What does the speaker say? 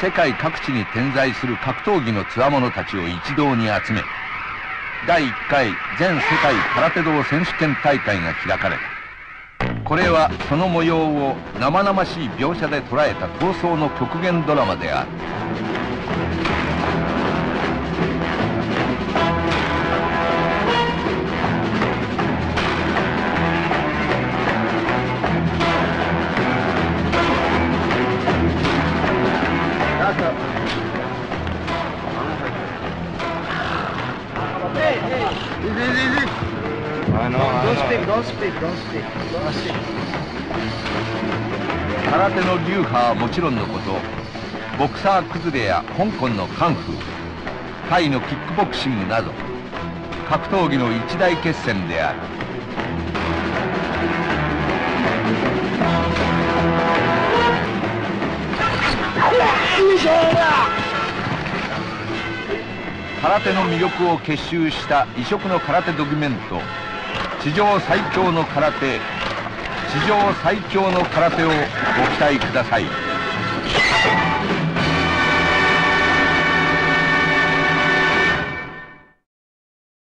世界各地に点在する格闘技の強者たちを一堂に集め、第1回全世界空手道選手権大会が開かれた。これはその模様を生々しい描写で捉えた闘争の極限ドラマである。空手の流派はもちろんのこと、ボクサー崩れや香港のカンフー、タイのキックボクシングなど格闘技の一大決戦である。空手の魅力を結集した異色の空手ドキュメント、史上最強の空手、史上最強の空手をご期待ください。